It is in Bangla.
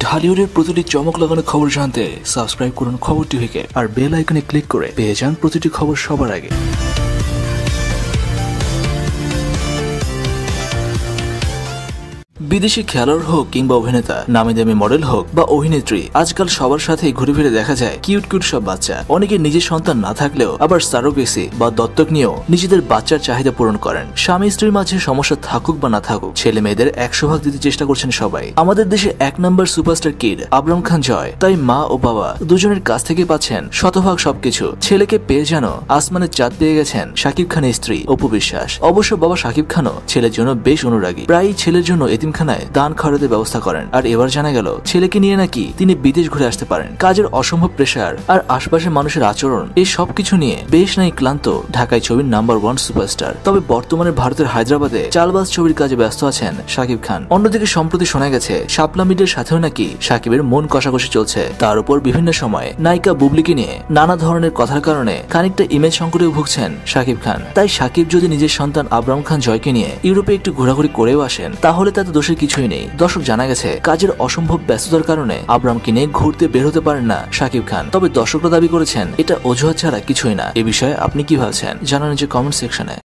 ঢালিউডের প্রতিটি চমক লাগানো খবর জানতে সাবস্ক্রাইব করুন খবর টিভিকে আর বেল আইকনে ক্লিক করে পেয়ে যান প্রতিটি খবর সবার আগে। বিদেশি খেলোয়াড় হোক কিংবা অভিনেতা, নামি দামি মডেল হোক বা অভিনেত্রী, আজকাল সবার সাথে ঘুরে ফিরে দেখা যায় কিউট কিউট সব বাচ্চা। অনেকে নিজের সন্তান না থাকলেও আবার সারোগেসি বা দত্তক নিয়েও নিজেদের বাচ্চার চাহিদা পূরণ করেন। স্বামী স্ত্রীর মাঝে সমস্যা থাকুক বা না থাকুক, ছেলে মেয়েদের 100 ভাগ দিতে চেষ্টা করছেন সবাই। আমাদের দেশে 1 নম্বর সুপারস্টার কিড আবরাম খান জয়, তাই মা ও বাবা দুজনের কাছ থেকে পাচ্ছেন শতভাগ সবকিছু। ছেলেকে পেয়ে যেন আসমানের চাঁদ পেয়ে গেছেন শাকিব খানের স্ত্রী অপু বিশ্বাস। অবশ্য বাবা শাকিব খানও ছেলের জন্য বেশ অনুরাগী, প্রায়ই ছেলের জন্য এতিমখানায় দান খয়রাতের ব্যবস্থা করেন। আর এবার জানা গেল ছেলেকে নিয়ে নাকি তিনি বিদেশ ঘুরে আসতে পারেন। কাজের অসম্ভব প্রেসার আর আশপাশের মানুষের আচরণ, এই সবকিছু নিয়ে বেশ নাই ক্লান্ত ঢাকায় ছবির নাম্বার 1 সুপারস্টার। তবে বর্তমানে ভারতের হায়দ্রাবাদে চালবাজ ছবির কাজে ব্যস্ত আছেন শাকিব খান। অন্যদিকে সম্প্রতি শোনা গেছে শাপলা মিডের সাথেও নাকি শাকিবের মন কষাকষি চলছে। তার উপর বিভিন্ন সময় নায়িকা বুবলিকে নিয়ে নানা ধরনের কথার কারণে খানিকটা ইমেজ সংকটেও ভুগছেন শাকিব খান। তাই শাকিব যদি নিজের সন্তান আবরাম খান জয়কে নিয়ে ইউরোপে একটু ঘোরাঘুরি করেও আসেন, তাহলে তাতে দোষের কিছুই নেই। দর্শক, জানা গেছে কাজের অসম্ভব ব্যস্ততার কারণে আবরামকে নিয়ে ঘুরতে বের হতে পারেন না শাকিব খান। তবে দর্শকরা দাবি করেছেন এটা অজুহাত ছাড়া কিছুই না। এ বিষয়ে আপনি কি ভাবছেন জানান যে কমেন্ট সেকশনে।